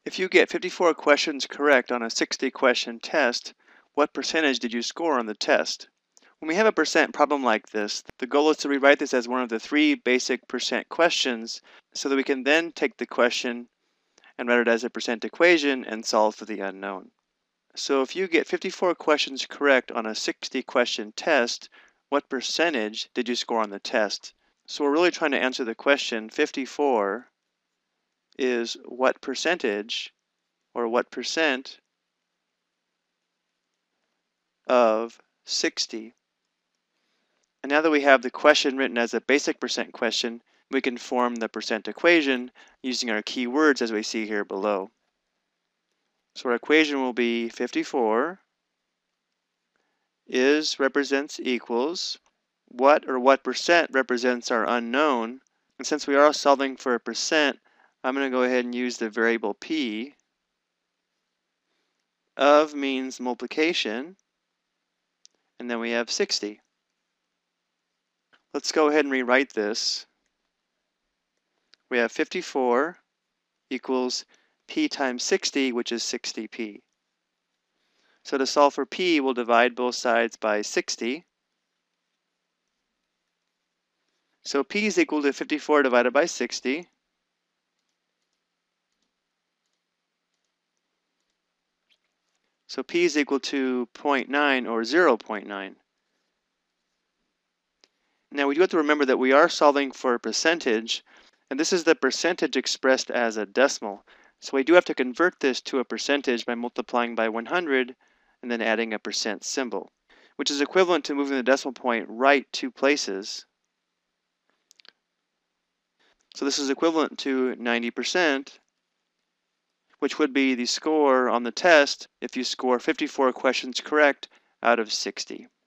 If you get 54 questions correct on a 60-question test, what percentage did you score on the test? When we have a percent problem like this, the goal is to rewrite this as one of the 3 basic percent questions so that we can then take the question and write it as a percent equation and solve for the unknown. So if you get 54 questions correct on a 60-question test, what percentage did you score on the test? So we're really trying to answer the question 54 is what percentage or what percent of 60. And now that we have the question written as a basic percent question, we can form the percent equation using our keywords as we see here below. So our equation will be 54 is represents equals what percent represents our unknown. And since we are solving for a percent, I'm going to go ahead and use the variable p. Of means multiplication, and then we have 60. Let's go ahead and rewrite this. We have 54 equals p times 60, which is 60p. So to solve for p, we'll divide both sides by 60. So p is equal to 54 divided by 60. So p is equal to 0.9 or 0.9. Now we do have to remember that we are solving for a percentage, and this is the percentage expressed as a decimal. So we do have to convert this to a percentage by multiplying by 100 and then adding a percent symbol, which is equivalent to moving the decimal point right 2 places. So this is equivalent to 90%, which would be the score on the test if you score 54 questions correct out of 60.